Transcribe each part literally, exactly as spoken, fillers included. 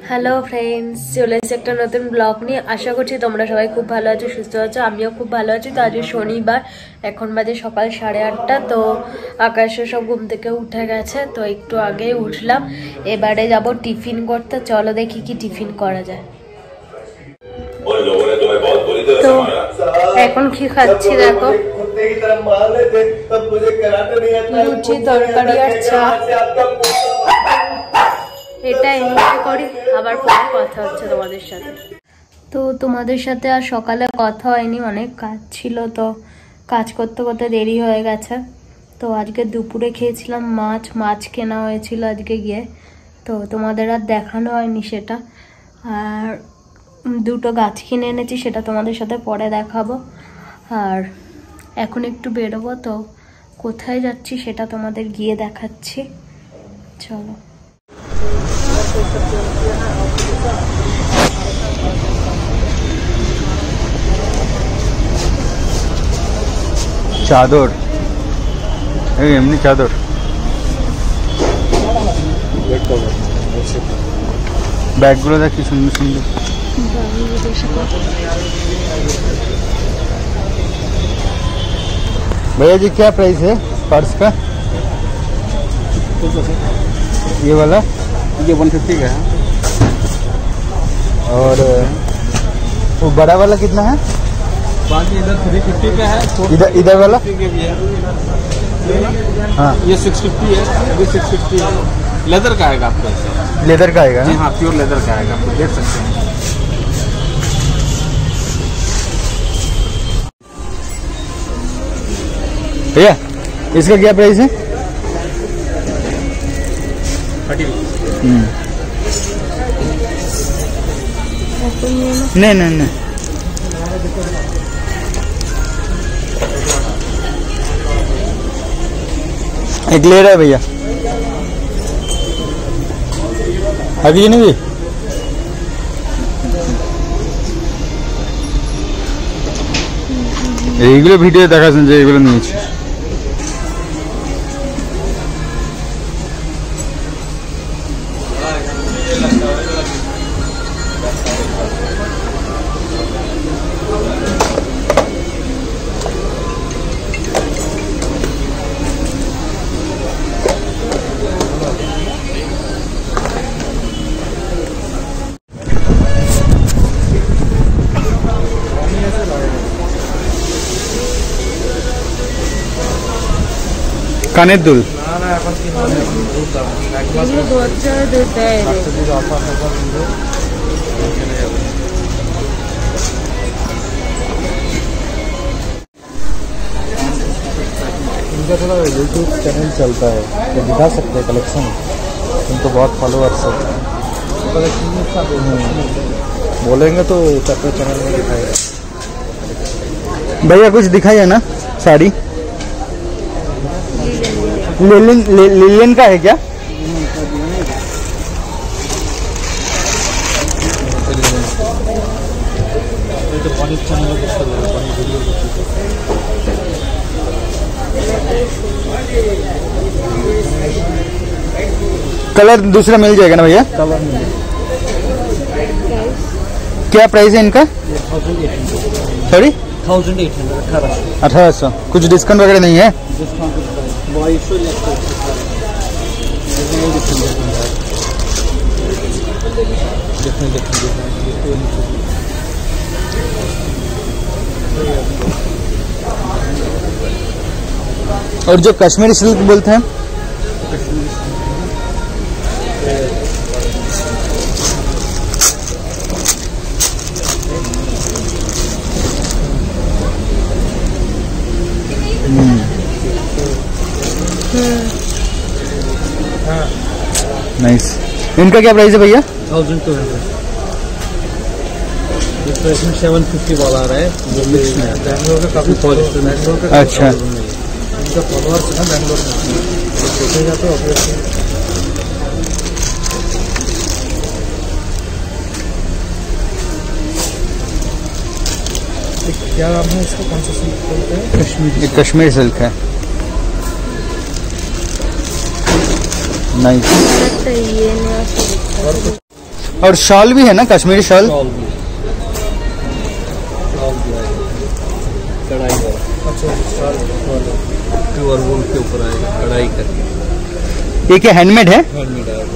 Hello friends, চলে এসেছি একটা নতুন ব্লগ নিয়ে। আশা করছি তোমরা সবাই খুব ভালো আছো, সুস্থ আছো। আমিও খুব ভালো আছি। তো আজকে শনিবার, এখন বাজে সকাল সাড়ে আটটা। তো আকাশে সব ঘুম থেকে উঠে গেছে, তো একটু আগেই উঠলাম। এবারে যাব টিফিন করতে। চলো দেখি কি টিফিন করা যায়। তো এখন কি খাচ্ছি দেখো, লুচি, তরকারি আর চা। এটা এনজয় করি, আবার পরে কথা হচ্ছে তোমাদের সাথে। তো তোমাদের সাথে আর সকালে কথা হয়নি, অনেক কাজ ছিল, তো কাজ করতে করতে দেরি হয়ে গেছে। তো আজকে দুপুরে খেয়েছিলাম মাছ মাছ কেনা হয়েছিল আজকে গিয়ে, তো তোমাদের আর দেখানো হয়নি সেটা। আর দুটো গাছ কিনে এনেছি, সেটা তোমাদের সাথে পরে দেখাবো। আর এখন একটু বেরোবো, তো কোথায় যাচ্ছি সেটা তোমাদের গিয়ে দেখাচ্ছি। চলো। চাদর, এই এমনি চাদর, ব্যাগগুলো দেখ কি সুন্দর সুন্দর। भैया जी क्या प्राइस है पर्स का? ये वाला ये वन फिफ्टी का है। और वो बड़ा वाला कितना है? बाकी इधर थ्री फिफ्टी का है। इधर इधर वाला के भी है। हाँ, ये सिक्स फिफ्टी है, ये सिक्स फिफ्टी है। लेदर का आएगा आपको। लेदर का आएगा? हाँ, प्योर लेदर का आएगा, आपको देख सकते हैं। भैया इसका क्या प्राइस है? नहीं नहीं नहीं, एक ले रहा है भैया। अभी नहीं भी এইগুলো ভিডিও দেখাচ্ছেন যে এগুলো নিয়েছি। কানের দুল इनका थोड़ा यूट्यूब चैनल चलता है, तो दिखा सकते हैं कलेक्शन। उनको बहुत फॉलोअर्स है, बोलेंगे तो चक्कर चैनल में दिखाएगा। भैया कुछ दिखाइए ना साड़ी। लिलिन लिलिन का है क्या? कलर दूसरा मिल जाएगा ना भैया? क्या प्राइस है इनका? सॉरी, थाउजेंड एट हंड्रेड, अठारह सौ अठारह सौ कुछ डिस्काउंट वगैरह नहीं है? और जो कश्मीरी सिल्क बोलते हैं, नाइस। इनका क्या प्राइस है भैया? Thousand two hundred. इसमें सेवन फिफ्टी वाला आ रहा है, जो मिक्स में आता है। बैंगलोर का काफी पॉलिस्टर, बैंगलोर का। अच्छा, इनका फॉलोअर्स है ना बैंगलोर में, देखेगा तो ऑब्वियसली। क्या नाम है इसका, कौन सा सिल्क बोलते हैं? कश्मीरी, कश्मीरी सिल्क है। नाइस। और शॉल भी है ना, कश्मीरी शॉल? शॉल भी शॉल भी आएगा कढ़ाई वाला। अच्छा शॉल प्योर वूल के ऊपर आएगा कढ़ाई करके। ये क्या हैंडमेड है? हैंडमेड आएगा।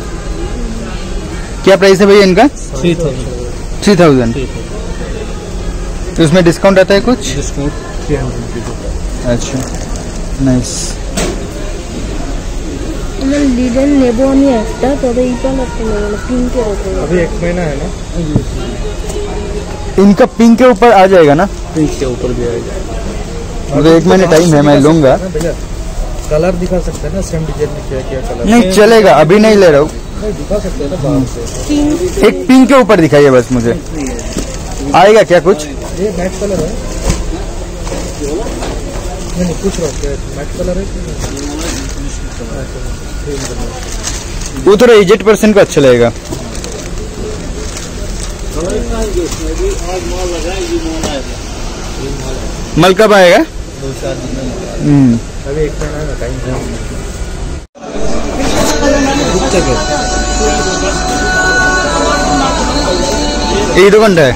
क्या प्राइस है भैया इनका? थ्री थाउजेंड थ्री थाउजेंड तो इसमें डिस्काउंट आता है कुछ? Discount three hundred. अच्छा नाइस। আমার লিলেন নেবো আমি একটা, তবে এই কালারটা নেবো না, পিঙ্কের ওপরে। अभी एक महीना है ना, इनका पिंक के ऊपर आ जाएगा ना? पिंक के ऊपर भी आएगा। मुझे एक महीने टाइम है, मैं लूंगा। भैया कलर दिखा सकते हैं ना, सेम डिजाइन में क्या क्या कलर? नहीं चलेगा, अभी नहीं ले रहा हूँ। नहीं दिखा सकते हैं ना बाहर से। एक पिंक के ऊपर दिखाइए बस मुझे। आएगा क्या कुछ? ये मैट कलर है। नहीं नहीं पूछ रहा हूँ क्या मैट कलर है? वो थोड़ा एजेड पर्सन को अच्छा लगेगा। मल कब आएगा? दो चार दिन में। हम्म अभी एक महीना का टाइम है। এই দোকানটায়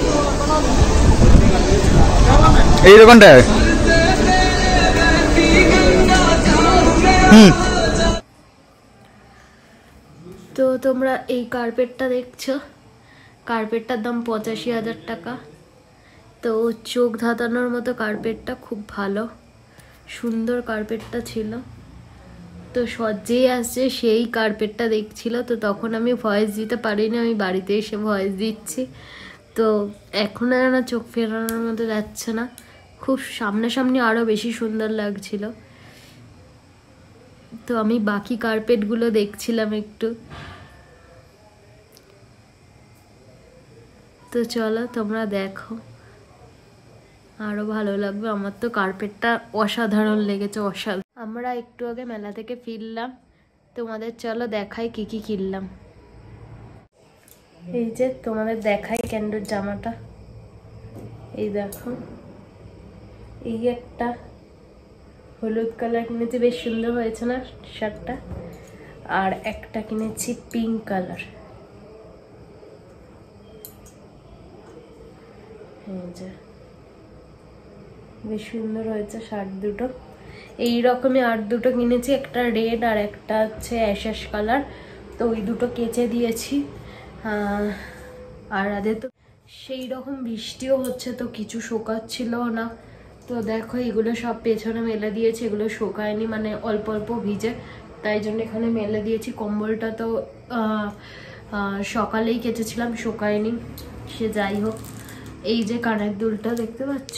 এই দোকানটায় হুম। তো তোমরা এই কার্পেটটা দেখছো, কার্পেটটার দাম পঁচাশি হাজার টাকা। তো চোখ ধাঁধানোর মতো কার্পেটটা খুব ভালো, সুন্দর কার্পেটটা ছিল। তো যে আসছে সেই কার্পেটটা দেখছিল, তো তখন আমি ভয়েস দিতে পারিনি, আমি বাড়িতে এসে ভয়েস দিচ্ছি। তো এখন আর না চোখ ফেরানোর মতো যাচ্ছে না, খুব সামনাসামনি আরও বেশি সুন্দর লাগছিল। তো আমি বাকি কার্পেটগুলো দেখছিলাম একটু। তো চলো তোমরা দেখো, আরও ভালো লাগবে। আমার তো কার্পেটটা অসাধারণ লেগেছে, অসাধারণ। আমরা একটু আগে মেলা থেকে ফিরলাম, তোমাদের চলো দেখাই কি কি কিনলাম। এই যে তোমাদের দেখাই ক্যান্ডোর জামাটা, এই দেখো, এই একটা হলুদ কালার কিনেছি, বেশ সুন্দর হয়েছে না শার্টটা। আর একটা কিনেছি পিঙ্ক কালার, এই যে বেশ সুন্দর হয়েছে শার্ট দুটো। এই রকমই আর দুটো কিনেছি, একটা রেড আর একটা হচ্ছে অ্যাশ কালার। তো ওই দুটো কেচে দিয়েছি। আর আদে তো সেই রকম বৃষ্টিও হচ্ছে, তো কিছু শোকাচ্ছিল না। তো দেখো এগুলো সব পেছনে মেলে দিয়েছি, এগুলো শোকায়নি, মানে অল্প অল্প ভিজে, তাই জন্য এখানে মেলে দিয়েছি। কম্বলটা তো সকালেই কেচেছিলাম, শোকায়নি, সে যাই হোক। এই যে কানের দুলটা দেখতে পাচ্ছ,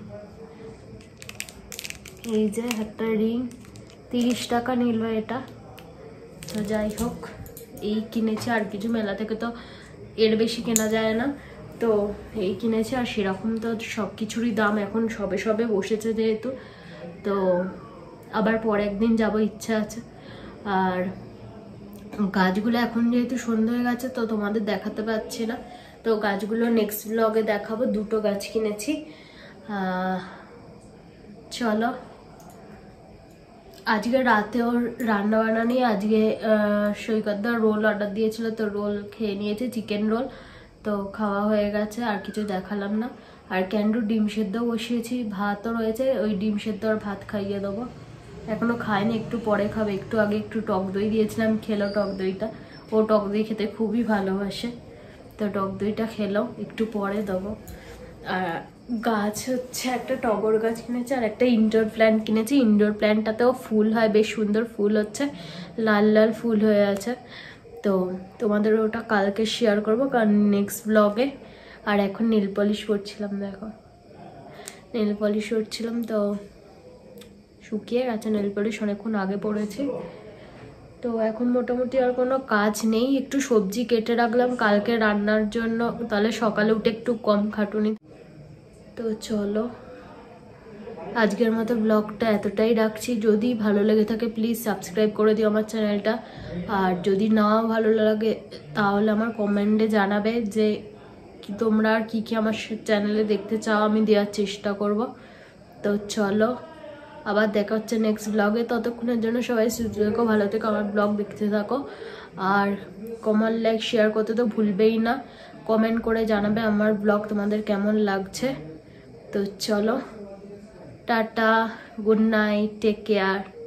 এই যে একটা রিং, তিরিশ টাকা নিল এটা। তো যাই হোক, এই কিনেছি, আর কিছু মেলা থেকে তো এর বেশি কেনা যায় না, তো এই কিনেছি। আর সেরকম তো সব কিছুরই দাম এখন সবে সবে বসেছে যেহেতু, তো আবার পরে একদিন যাব ইচ্ছা আছে। আর গাছগুলো এখন যেহেতু সন্ধ্যা হয়ে গেছে, তো তোমাদের দেখাতে পারছি না, তো গাছগুলো নেক্সট ব্লগে দেখাবো। দুটো গাছ কিনেছি। চলো, আজকে রাতেও রান্না বান্না নিয়ে, আজকে সৈকতদা রোল অর্ডার দিয়েছিল, তো রোল খেয়ে নিয়েছে, চিকেন রোল, তো খাওয়া হয়ে গেছে, আর কিছু দেখালাম না। আর ক্যান্ডু ডিম সেদ্ধ বসিয়েছি, ভাতও রয়েছে, ওই ডিম সেদ্ধ আর ভাত খাইয়ে দেবো। এখনো খায়নি, একটু পরে খাবে। একটু আগে একটু টক দই দিয়েছিলাম, খেলো টক দইটা, ও টক দই খেতে খুবই ভালোবাসে, তো টক দইটা খেলো, একটু পরে দেবো। আর গাছ হচ্ছে একটা টগর গাছ কিনেছি, আর একটা ইনডোর প্ল্যান্ট কিনেছি। ইনডোর প্ল্যান্টটাতেও ফুল হয়, বেশ সুন্দর ফুল হচ্ছে, লাল লাল ফুল হয়ে আছে। তো তোমাদের ওটা কালকে শেয়ার করবো, কারণ নেক্সট ব্লগে। আর এখন নেল পলিশ করছিলাম, দেখো নেল পলিশ করছিলাম, তো শুকিয়ে গেছে নেল পলিশ, অনেকক্ষণ আগে পড়েছি। তো এখন মোটামুটি আর কোনো কাজ নেই, একটু সবজি কেটে রাখলাম কালকে রান্নার জন্য, তাহলে সকালে উঠে একটু কম খাটুনি। তো চলো আজকের মতো ব্লগটা এতটাই রাখছি। যদি ভালো লেগে থাকে প্লিজ সাবস্ক্রাইব করে দিও আমার চ্যানেলটা, আর যদি না ভালো লাগে তাহলে আমার কমেন্টে জানাবে যে তোমরা আর কী কী আমার চ্যানেলে দেখতে চাও, আমি দেওয়ার চেষ্টা করব। তো চলো আবার দেখা হচ্ছে নেক্সট ব্লগে। ততক্ষণের জন্য সবাই সুস্থ থেকো, ভালো থেকো, আমার ব্লগ দেখতে থাকো। আর কমেন্ট লাইক শেয়ার করতে তো ভুলবেই না, কমেন্ট করে জানাবে আমার ব্লগ তোমাদের কেমন লাগছে। তো চলো, tata, good night, take care.